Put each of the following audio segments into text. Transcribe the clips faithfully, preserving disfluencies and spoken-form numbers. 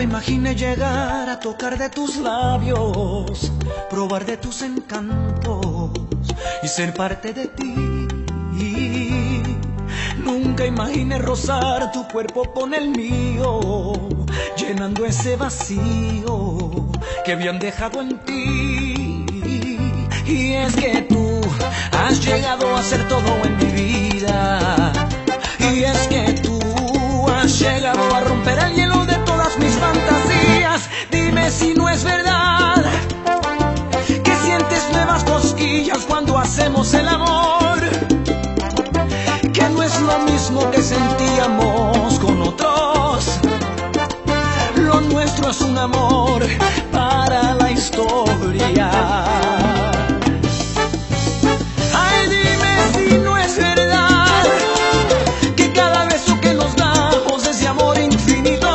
imaginé llegar a tocar de tus labios, probar de tus encantos y ser parte de ti. Nunca imaginé rozar tu cuerpo con el mío, llenando ese vacío que habían dejado en ti. Y es que tú has llegado a ser todo en mi vida. Y es que tú has llegado a romper el hielo de todas mis fantasías. Dime si no es verdad que sientes nuevas cosquillas cuando hacemos el amor, que no es lo mismo que sentíamos con otros. Lo nuestro es un amor para la historia. Ay, dime si no es verdad que cada beso que nos damos es de amor infinito,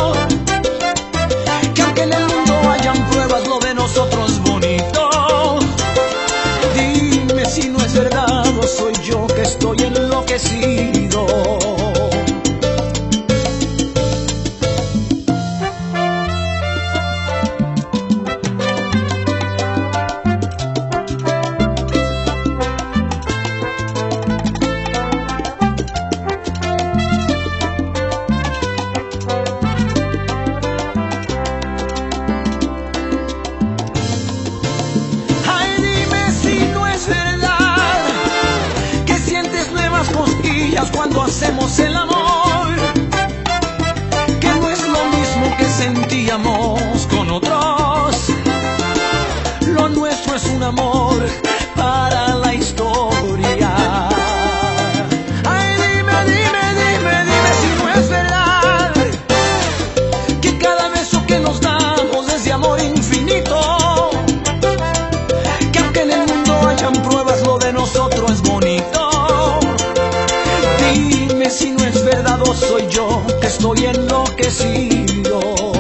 que aunque en el mundo hayan pruebas, lo de nosotros es bonito. Dime si no es verdad o soy yo que estoy enloquecido. Cuando hacemos el amor, que no es lo mismo que sentíamos con otros. Lo nuestro es un amor para la historia. Ay, dime, dime, dime, dime si no es verdad que cada beso que nos damos es de amor infinito, que aunque en el mundo hayan pruebas, lo de nosotros es bonito. Dime si no es verdad o soy yo que estoy enloquecido.